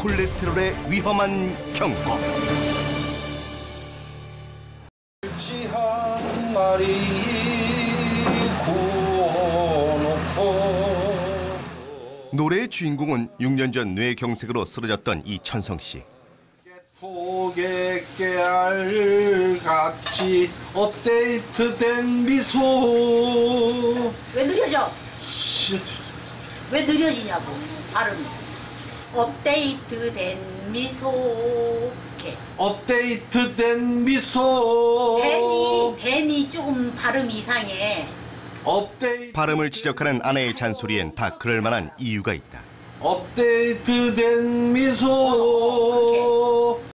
콜레스테롤의 위험한 경고. 한 마리 구워놓고. 노래의 주인공은 6년 전 뇌경색으로 쓰러졌던 이천성 씨. 토개 깨알같이 업데이트된 미소. 왜 느려져? 왜 느려지냐고 발음이. 업데이트된 미소. 이렇게. 업데이트된 미소. 댄이 조금 발음이 이상해. 발음을 지적하는 아내의 잔소리엔 다 그럴 만한 이유가 있다. 업데이트된 미소.